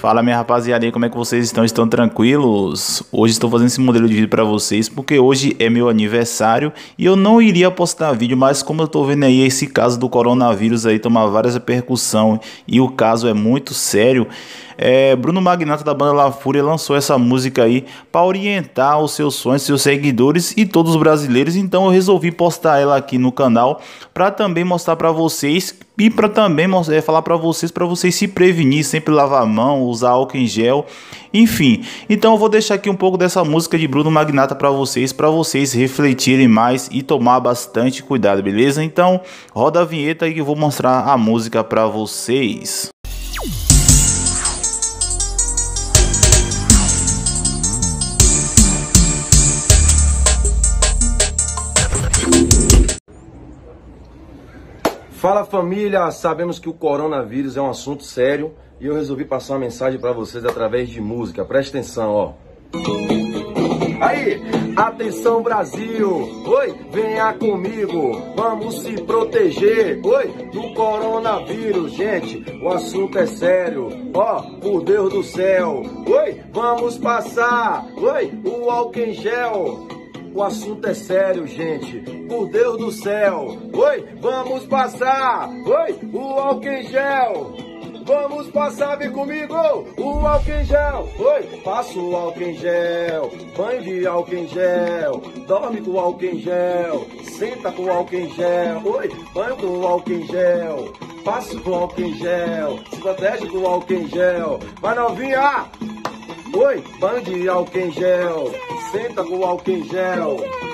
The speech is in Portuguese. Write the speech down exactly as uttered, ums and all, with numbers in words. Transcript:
Fala minha rapaziada aí, como é que vocês estão? Estão tranquilos? Hoje estou fazendo esse modelo de vídeo para vocês porque hoje é meu aniversário e eu não iria postar vídeo, mas como eu tô vendo aí esse caso do coronavírus aí tomar várias repercussões e o caso é muito sério, é, Bruno Magnata da banda La Fúria lançou essa música aí para orientar os seus fãs, seus seguidores e todos os brasileiros. Então eu resolvi postar ela aqui no canal para também mostrar para vocês e para também é, falar para vocês, para vocês se prevenir, sempre lavar a mão, usar álcool em gel, enfim. Então eu vou deixar aqui um pouco dessa música de Bruno Magnata para vocês, para vocês refletirem mais e tomar bastante cuidado, beleza? Então roda a vinheta e eu vou mostrar a música para vocês. Fala família, sabemos que o coronavírus é um assunto sério e eu resolvi passar uma mensagem para vocês através de música. Presta atenção, ó. Aí, atenção Brasil, oi, venha comigo, vamos se proteger, oi, do coronavírus, gente, o assunto é sério, ó, por Deus do céu, oi, vamos passar, oi, o álcool em gel. O assunto é sério, gente, por Deus do céu. Oi, vamos passar. Oi, o álcool em gel. Vamos passar, vem comigo. O álcool em gel. Oi, passa o álcool em gel. Banho de álcool em gel. Dorme com álcool em gel. Senta com álcool em gel. Oi, banho com álcool em gel. Passa com álcool em gel. Se protege com álcool em gel. Vai novinha. Oi, banho de álcool em gel. Senta com álcool em gel,